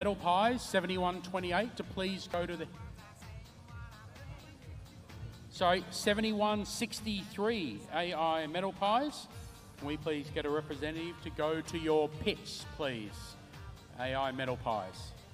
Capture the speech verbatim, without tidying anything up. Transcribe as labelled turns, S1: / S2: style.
S1: Metal Pies, seventy-one twenty-eight, to please go to the... Sorry, seventy-one sixty-three, A I Metal Pies. Can we please get a representative to go to your pits, please? A I Metal Pies.